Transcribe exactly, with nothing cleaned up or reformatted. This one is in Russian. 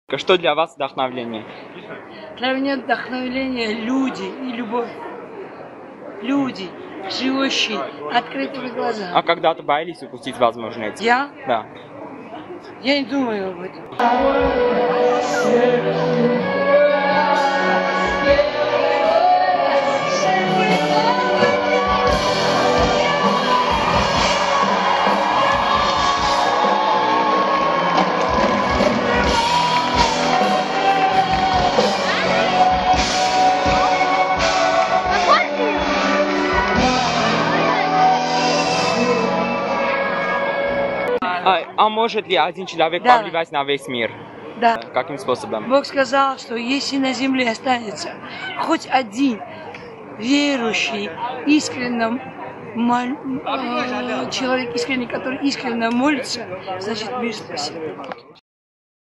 Что для вас вдохновление? Для меня вдохновление люди и любовь. Люди, живущие, открытыми глазами. А когда-то боялись упустить возможность? Я? Да. Я не думаю об этом. А, а может ли один человек Да. повлиять на весь мир? Да. Каким способом? Бог сказал, что если на земле останется хоть один верующий, искренне мол... э, человек искренний, который искренне молится, значит мир спасет.